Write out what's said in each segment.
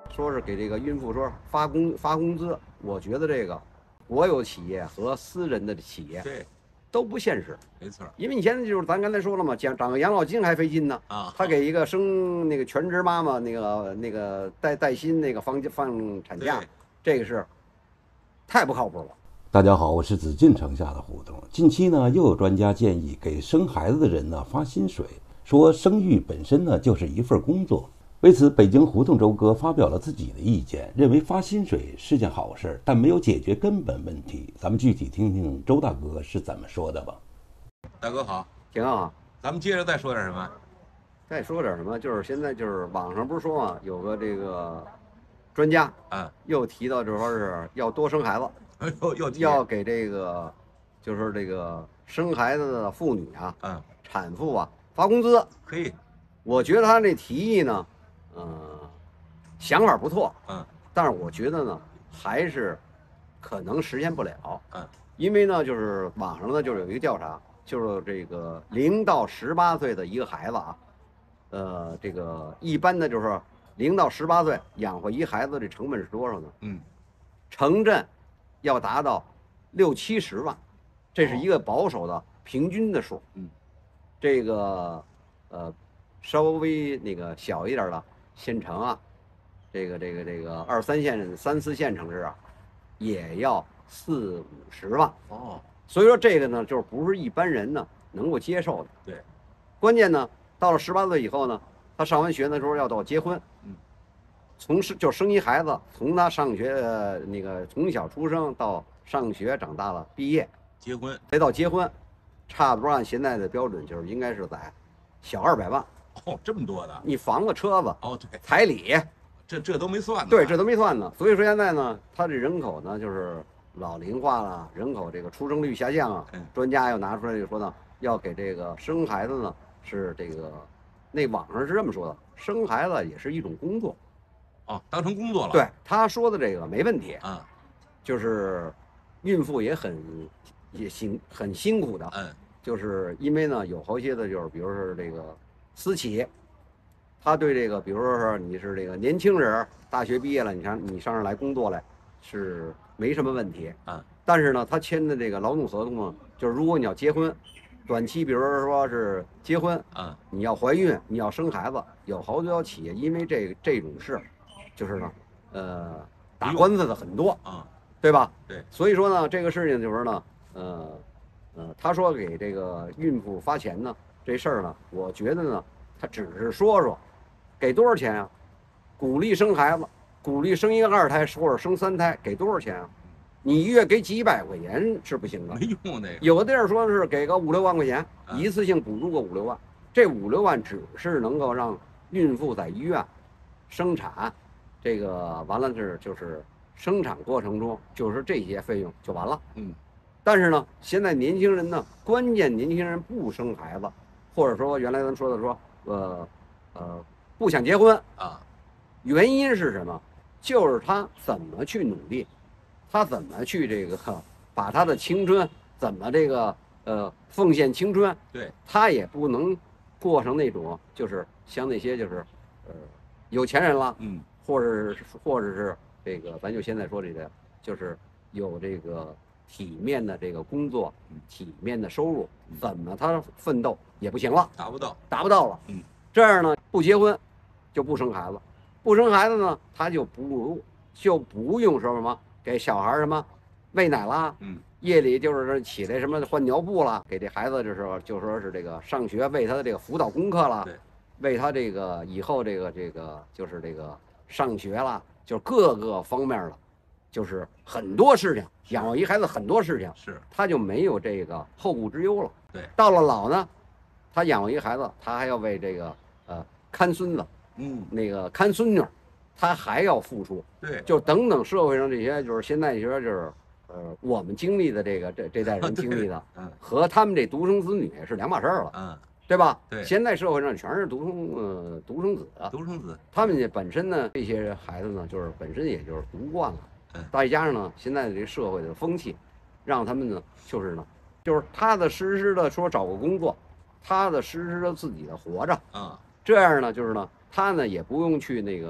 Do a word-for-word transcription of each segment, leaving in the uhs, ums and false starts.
说是给这个孕妇说发工发工资，我觉得这个国有企业和私人的企业对都不现实， 没错因为你现在就是咱刚才说了嘛，讲涨个养老金还费劲呢。 啊。 他给一个生那个全职妈妈那个那个带带薪那个放放产假，这个是太不靠谱了。 大家好，我是紫禁城下的胡同。近期呢，又有专家建议给生孩子的人呢发薪水，说生育本身呢就是一份工作。为此，北京胡同周哥发表了自己的意见，认为发薪水是件好事，但没有解决根本问题。咱们具体听听周大哥是怎么说的吧。 大哥好， 挺好。 咱们接着再说点什么？ 再说点什么？就是现在就是网上不是说嘛，有个这个专家啊， 又提到就说是要多生孩子， 又又要给这个就是这个生孩子的妇女啊， 嗯， 产妇啊发工资。 可以， 我觉得他这提议呢，呃，想法不错， 嗯， 但是我觉得呢，还是可能实现不了， 嗯， 因为呢，就是网上呢就是有一个调查，就是这个零到十八岁的一个孩子啊，呃，这个一般的就是说零到十八岁养活一孩子的成本是多少呢？ 嗯， 城镇要达到六七十万，这是一个保守的平均的数。 嗯， 这个呃稍微那个小一点的县城啊，这个这个这个二三线、三四线城市啊，也要四五十万。 哦， 所以说这个呢，就是不是一般人呢能够接受的。 对， 关键呢，到了十八岁以后呢，他上完学的时候要到结婚。 嗯， 从生就生一孩子，从他上学呃那个从小出生到上学长大了毕业结婚， 再到结婚，差不多按现在的标准就是应该是在小二百万。 哦，这么多的， 你房子、车子、 哦，对， 彩礼， 这这都没算呢。 对，这都没算呢。所以说现在呢，他这人口呢就是老龄化了，人口这个出生率下降啊。 嗯， 专家又拿出来就说呢，要给这个生孩子呢是这个，那网上是这么说的，生孩子也是一种工作。 哦，当成工作了。 对，他说的这个没问题啊， 就是孕妇也很也辛很辛苦的。 嗯， 就是因为呢有好些的就是比如说这个私企，他对这个比如说是你是这个年轻人，大学毕业了，你上你上这儿来工作来是没什么问题。 嗯， 但是呢他签的这个劳动合同呢，就是如果你要结婚，短期比如说是结婚， 嗯， 你要怀孕，你要生孩子，有好多企业因为这这种事就是呢呃打官司的很多啊， 对吧？ 对， 所以说呢这个事情就是呢呃呃他说给这个孕妇发钱呢，这事儿呢我觉得呢他只是说说给多少钱啊，鼓励生孩子，鼓励生一个二胎或者生三胎，给多少钱啊？你一月给几百块钱是不行的， 没用那个。 有的地儿说是给个五六万块钱， 嗯， 一次性补助个五六万，这五六万只是能够让孕妇在医院生产，这个完了是就是生产过程中就是这些费用就完了。 嗯， 但是呢，现在年轻人呢，关键年轻人不生孩子，或者说原来咱说的说呃呃不想结婚啊， 原因是什么？就是他怎么去努力，他怎么去这个把他的青春怎么这个呃奉献青春， 对， 他也不能过成那种就是像那些就是呃有钱人了， 嗯， 或者是或者是这个咱就现在说这个就是有这个体面的这个工作，体面的收入，怎么他奋斗也不行了， 达不到， 达不到了。 嗯， 这样呢不结婚就不生孩子，不生孩子呢他就不就不用说什么给小孩什么喂奶啦， 嗯， 夜里就是起来什么换尿布啦，给这孩子就是说就说是这个上学为他的这个辅导功课啦， 对， 为他这个以后这个这个就是这个上学啦，就是各个方面了，就是很多事情养活一孩子很多事情是他就没有这个后顾之忧了。 对， 到了老呢，他养活一孩子，他还要为这个呃看孙子， 嗯， 那个看孙女，他还要付出。 对， 就等等社会上这些，就是现在你说就是呃我们经历的这个这这代人经历的， 嗯， 和他们这独生子女是两码事儿了， 嗯， 对吧？ 对， 现在社会上全是独生呃独生子， 独生子， 他们本身呢这些孩子呢就是本身也就是独惯了， 嗯， 再加上呢现在这社会的风气，让他们呢就是呢就是踏踏实实的说找个工作，踏踏实实的自己的活着， 啊， 这样呢就是呢他呢也不用去那个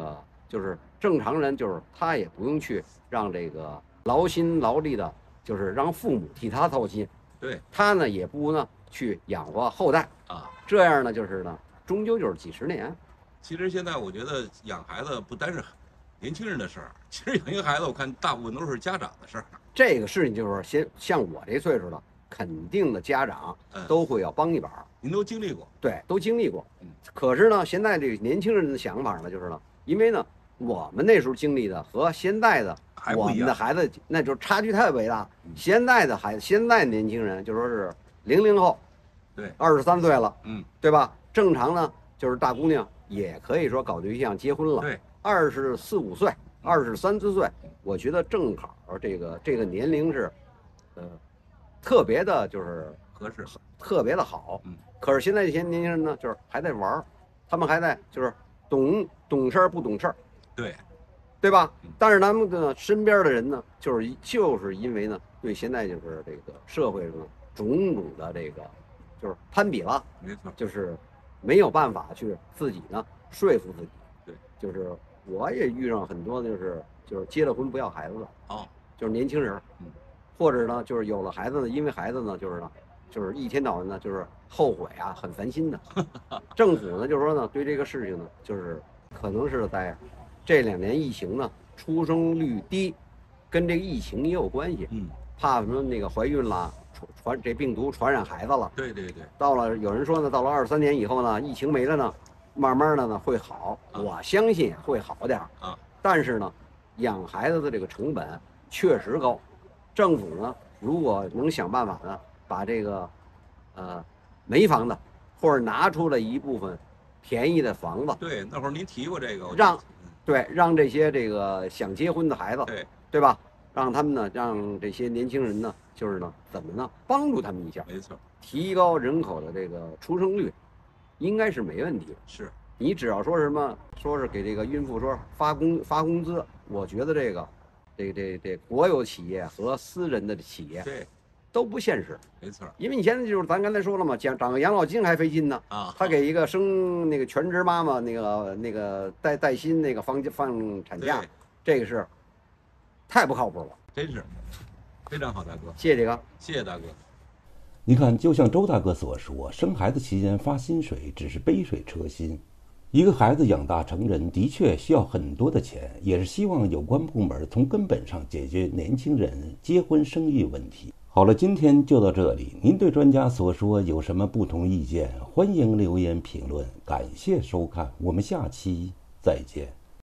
就是正常人，就是他也不用去让这个劳心劳力的，就是让父母替他操心， 对， 他呢也不呢去养活后代啊， 这样呢就是呢，终究就是几十年。 其实现在我觉得养孩子不单是年轻人的事儿，其实养一个孩子，我看大部分都是家长的事儿。 这个事情就是先像我这岁数的，肯定的家长都会要帮一把。 嗯、您都经历过， 对，都经历过。 嗯， 可是呢，现在这个年轻人的想法呢，就是呢，因为呢，我们那时候经历的和现在的我们的孩子，那就差距太伟大。 嗯、 现在的孩子，现在年轻人就说是零零后， 对， 二十三岁了， 嗯， 对吧？正常呢，就是大姑娘也可以说搞对象结婚了， 对， 二十四五岁。二十三四岁，我觉得正好这个这个年龄是，呃，特别的，就是合适， 特别的好。 嗯。 可是现在这些年轻人呢，就是还在玩，他们还在就是懂懂事儿不懂事儿， 对， 对吧？但是咱们的身边的人呢，就是就是因为呢，对现在就是这个社会上种种的这个就是攀比了， 没错， 就是没有办法去自己呢说服自己。 对， 就是。我也遇上很多就是就是结了婚不要孩子的哦， 就是年轻人， 嗯， 或者呢就是有了孩子呢，因为孩子呢就是呢就是一天到晚呢就是后悔啊，很烦心的。政府呢就是说呢对这个事情呢就是可能是在这两年疫情呢出生率低，跟这个疫情也有关系， 嗯， 怕什么那个怀孕啦传传这病毒传染孩子了。 对对对， 到了有人说呢，到了二十三年以后呢，疫情没了呢。慢慢的呢会好，我相信会好点啊。但是呢，养孩子的这个成本确实高，政府呢如果能想办法呢，把这个呃没房子或者拿出来一部分便宜的房子， 对，那会儿您提过这个， 让对让这些这个想结婚的孩子， 对对吧？让他们呢，让这些年轻人呢，就是呢怎么呢帮助他们一下， 没错， 提高人口的这个出生率。应该是没问题的， 是你只要说什么，说是给这个孕妇说发工发工资，我觉得这个，这这这国有企业和私人的企业对都不现实， 没错， 因为你现在就是咱刚才说了嘛，讲涨个养老金还费劲呢啊， 他给一个生那个全职妈妈那个那个带带薪那个放放产假，这个是太不靠谱了， 真是非常好，大哥， 谢谢哥， 谢谢大哥。 你看，就像周大哥所说，生孩子期间发薪水只是杯水车薪。一个孩子养大成人，的确需要很多的钱，也是希望有关部门从根本上解决年轻人结婚生育问题。好了，今天就到这里。您对专家所说有什么不同意见？欢迎留言评论。感谢收看，我们下期再见。